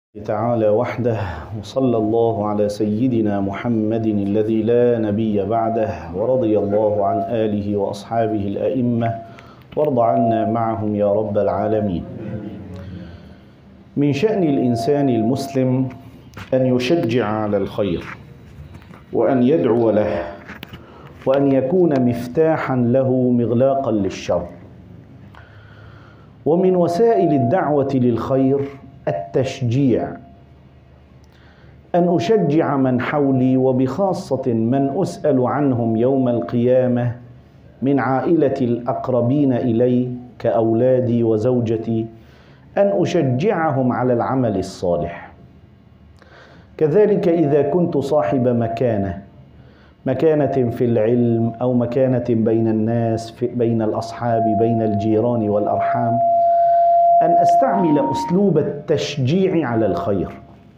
تعالى وحده، وصلى الله على سيدنا محمد الذي لا نبي بعده، ورضي الله عن آله وأصحابه الأئمة، وارض عنا معهم يا رب العالمين. من شأن الإنسان المسلم أن يشجع على الخير، وأن يدعو له، وأن يكون مفتاحا له مغلاقا للشر. ومن وسائل الدعوة للخير التشجيع، أن أشجع من حولي، وبخاصة من أسأل عنهم يوم القيامة من عائلة الأقربين إلي كأولادي وزوجتي، أن أشجعهم على العمل الصالح. كذلك إذا كنت صاحب مكانة في العلم أو مكانة بين الناس، بين الأصحاب، بين الجيران والأرحام، أن أستعمل أسلوب التشجيع على الخير.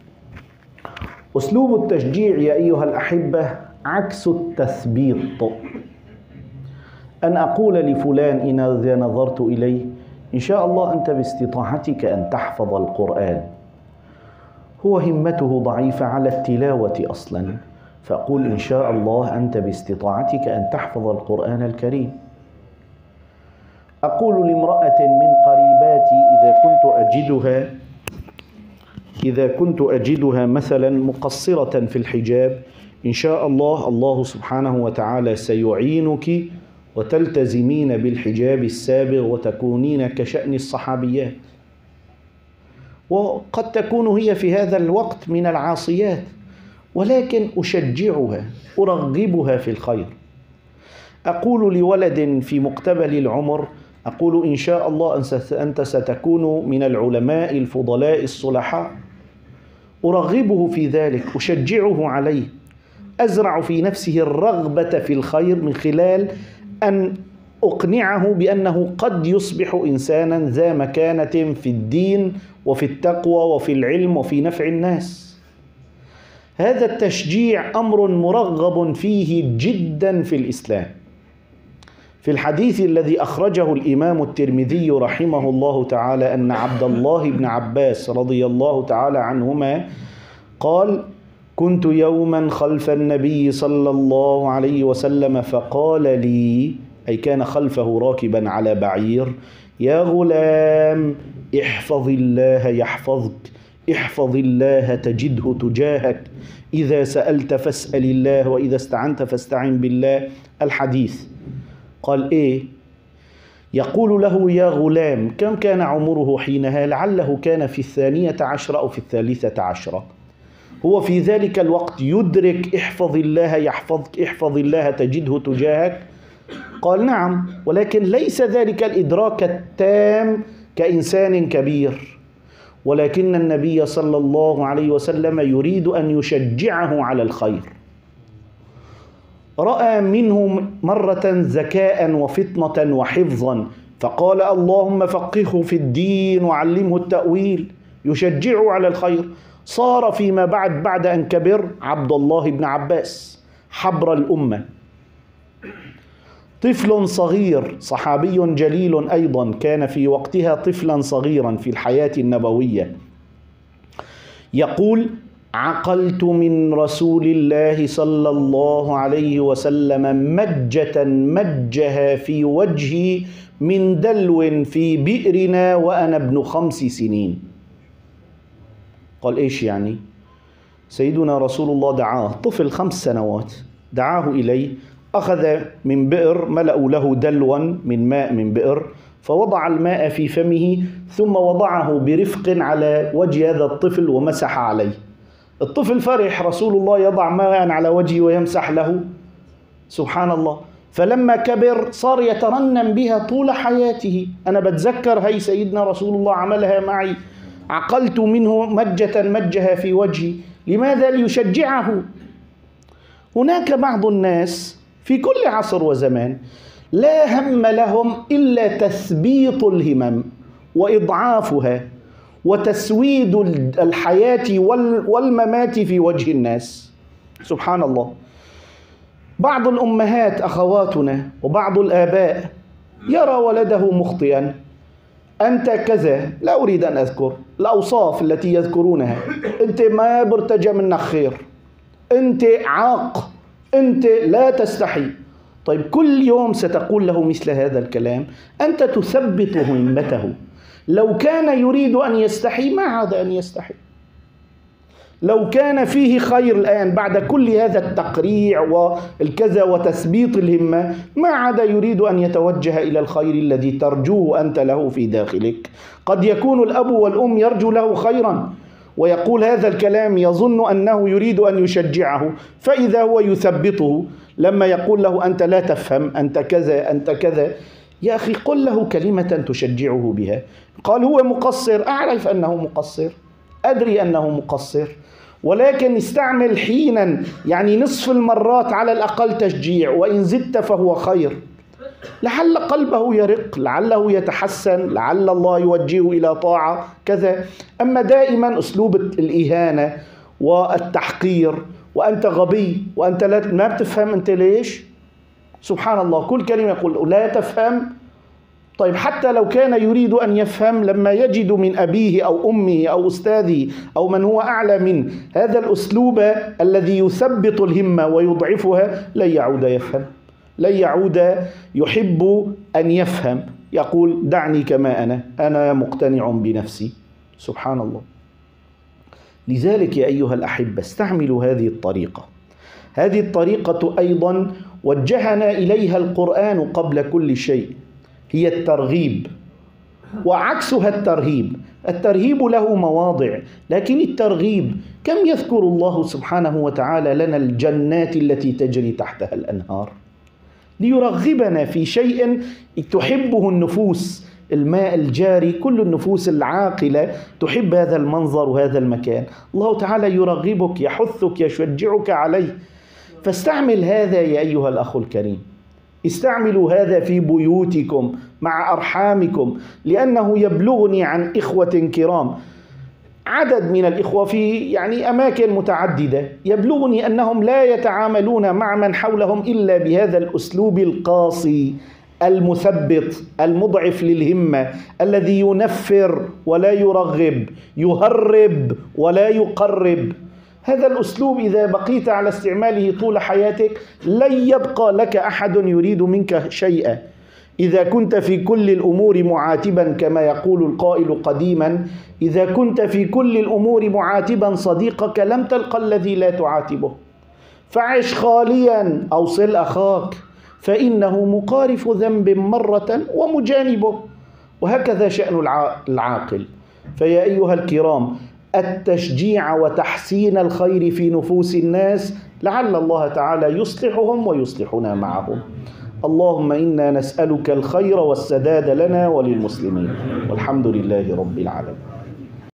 أسلوب التشجيع يا أيها الأحبة عكس التثبيط. أن أقول لفلان إذا نظرت إليه: إن شاء الله أنت باستطاعتك أن تحفظ القرآن. هو همته ضعيفة على التلاوة أصلا، فأقول: إن شاء الله أنت باستطاعتك أن تحفظ القرآن الكريم. أقول لامرأة من قريباتي إذا كنت أجدها مثلا مقصرة في الحجاب: إن شاء الله سبحانه وتعالى سيعينك وتلتزمين بالحجاب السابغ وتكونين كشأن الصحابيات. وقد تكون هي في هذا الوقت من العاصيات، ولكن أشجعها، أرغبها في الخير. أقول لولد في مقتبل العمر: أقول: إن شاء الله أنت ستكون من العلماء الفضلاء الصلحاء. أرغبه في ذلك، أشجعه عليه، أزرع في نفسه الرغبة في الخير من خلال أن أقنعه بأنه قد يصبح إنسانا ذا مكانة في الدين وفي التقوى وفي العلم وفي نفع الناس. هذا التشجيع أمر مرغب فيه جدا في الإسلام. في الحديث الذي أخرجه الإمام الترمذي رحمه الله تعالى أن عبد الله بن عباس رضي الله تعالى عنهما قال: كنت يوما خلف النبي صلى الله عليه وسلم فقال لي، أي كان خلفه راكبا على بعير: يا غلام، احفظ الله يحفظك، احفظ الله تجده تجاهك، إذا سألت فاسأل الله، وإذا استعنت فاستعن بالله. الحديث. قال: إيه؟ يقول له: يا غلام. كم كان عمره حينها؟ لعله كان في 12 أو في 13. هو في ذلك الوقت يدرك احفظ الله يحفظك، احفظ الله تجده تجاهك؟ قال: نعم، ولكن ليس ذلك الإدراك التام كإنسان كبير، ولكن النبي صلى الله عليه وسلم يريد أن يشجعه على الخير. رأى منه مرة ذكاء وفطنة وحفظا، فقال: اللهم فقهه في الدين وعلمه التأويل، يشجعه على الخير. صار فيما بعد أن كبر عبد الله بن عباس حبر الأمة، طفل صغير، صحابي جليل أيضا، كان في وقتها طفلا صغيرا في الحياة النبوية، يقول: عقلت من رسول الله صلى الله عليه وسلم مجة مجها في وجهي من دلو في بئرنا وأنا ابن 5 سنين. قال: إيش يعني؟ سيدنا رسول الله دعاه، طفل 5 سنوات، دعاه إليه، أخذ من بئر، ملأوا له دلوا من ماء من بئر، فوضع الماء في فمه، ثم وضعه برفق على وجه هذا الطفل ومسح عليه. الطفل فرح، رسول الله يضع ماء على وجهه ويمسح له، سبحان الله. فلما كبر صار يترنم بها طول حياته: أنا بتذكر هي سيدنا رسول الله عملها معي، عقلت منه مجة مجها في وجهي. لماذا؟ ليشجعه. هناك بعض الناس في كل عصر وزمان لا هم لهم إلا تثبيط الهمم وإضعافها وتسويد الحياة والممات في وجه الناس، سبحان الله. بعض الأمهات أخواتنا وبعض الآباء يرى ولده مخطئا أنت كذا، لا أريد أن أذكر الأوصاف التي يذكرونها، أنت ما برتجى منك خير، أنت عاق، أنت لا تستحي. طيب كل يوم ستقول له مثل هذا الكلام، أنت تثبت همته. لو كان يريد أن يستحي ما عاد أن يستحي. لو كان فيه خير الآن بعد كل هذا التقريع والكذا وتثبيط الهمة، ما عاد يريد أن يتوجه إلى الخير الذي ترجوه أنت له في داخلك. قد يكون الأب والأم يرجو له خيرا ويقول هذا الكلام، يظن أنه يريد أن يشجعه، فإذا هو يثبطه لما يقول له أنت لا تفهم، أنت كذا، أنت كذا. يا أخي قل له كلمة تشجعه بها. قال هو مقصر، أعرف أنه مقصر، أدري أنه مقصر، ولكن استعمل حينا يعني نصف المرات على الأقل تشجيع، وإن زدت فهو خير، لعل قلبه يرق، لعله يتحسن، لعل الله يوجهه إلى طاعة كذا. أما دائما أسلوب الإهانة والتحقير، وأنت غبي، وأنت ما بتفهم، أنت ليش؟ سبحان الله، كل كلمة يقول لا تفهم. طيب حتى لو كان يريد أن يفهم، لما يجد من أبيه أو أمه أو أستاذه أو من هو أعلى منه هذا الأسلوب الذي يثبط الهمة ويضعفها، لن يعود يفهم، لن يعود يحب أن يفهم، يقول دعني كما أنا مقتنع بنفسي. سبحان الله. لذلك يا أيها الأحبة استعملوا هذه الطريقة. هذه الطريقة أيضا وجهنا إليها القرآن قبل كل شيء، هي الترغيب، وعكسها الترهيب. الترهيب له مواضع، لكن الترغيب كم يذكر الله سبحانه وتعالى لنا الجنات التي تجري تحتها الأنهار ليرغبنا في شيء تحبه النفوس. الماء الجاري، كل النفوس العاقلة تحب هذا المنظر وهذا المكان. الله تعالى يرغبك، يحثك، يشجعك عليه. فاستعمل هذا يا أيها الأخ الكريم، استعملوا هذا في بيوتكم مع أرحامكم، لأنه يبلغني عن إخوة كرام، عدد من الإخوة في أماكن متعددة، يبلغني أنهم لا يتعاملون مع من حولهم إلا بهذا الأسلوب القاسي المثبط المضعف للهمة، الذي ينفر ولا يرغب، يهرب ولا يقرب. هذا الأسلوب إذا بقيت على استعماله طول حياتك لن يبقى لك أحد يريد منك شيئا. إذا كنت في كل الأمور معاتبا، كما يقول القائل قديما، إذا كنت في كل الأمور معاتبا صديقك لم تلق الذي لا تعاتبه. فعش خاليا أو صل أخاك، فإنه مقارف ذنب مرة ومجانبه. وهكذا شأن العاقل. فيا أيها الكرام، التشجيع وتحسين الخير في نفوس الناس لعل الله تعالى يصلحهم ويصلحنا معهم. اللهم إنا نسألك الخير والسداد لنا وللمسلمين، والحمد لله رب العالمين.